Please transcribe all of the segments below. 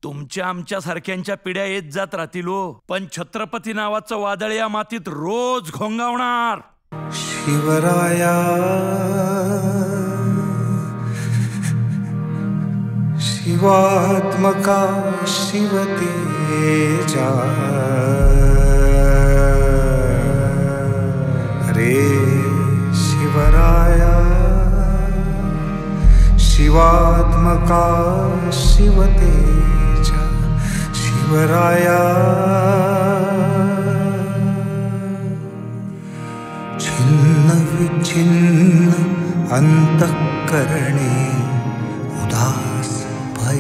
तुमच्या आमच्या सारख्यांच्या पिढ्या येत जात राहतील हो, पण छत्रपती नावाचं वादळ या मातीत रोज घोंगावणार. शिवराया शिवात्मका शिवतेजा रे शिवराया शिवात्मका शिवतेजा शिवराया छिन्न विच्छिन्न अंतःकरणे उदास भय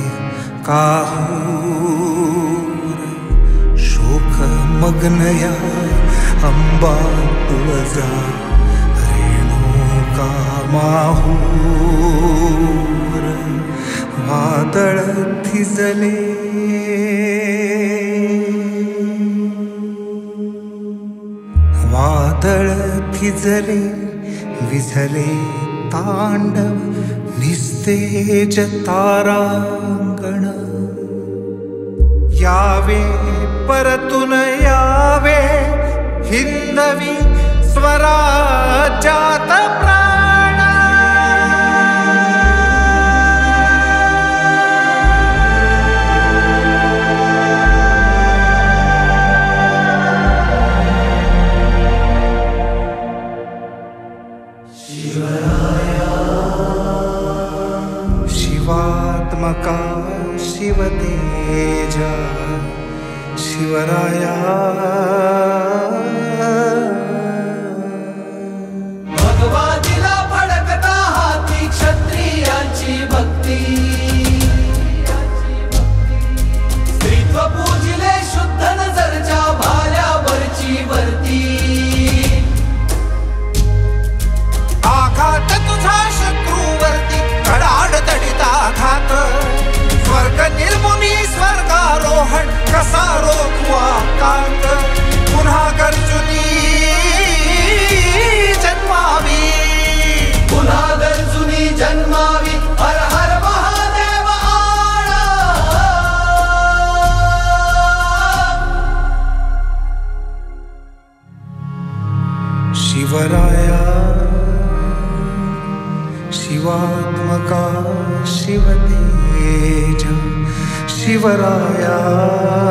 काहूर शोकमग्नया अंबा तुळजा रेणुका माहूर वादळ थिजले वादळ थिजले विझले तांडव निस्तेज तारांगण यावे परतून यावे हिंदवी स्वराज्यात प्राण शिवात्मका शिवतेजा शिवराया भगवानीला फडकता हाती क्षत्रियांची भक्ती स्त्रीत्व पूजिले शुद्ध नजरच्या भाल्यावरची वरती आघात तुझा शत्रूवरती कडाड तडिता घात स्वर्ग निर्मुनी स्वर्गारोहण कसा रोखवा कांत पुन्हा गर्जुनी जन्मावी पुन्हा गरजुनी जन्मावी हर हर महादेव आळा शिवराया शिवात्मका शिवतेजा शिवराया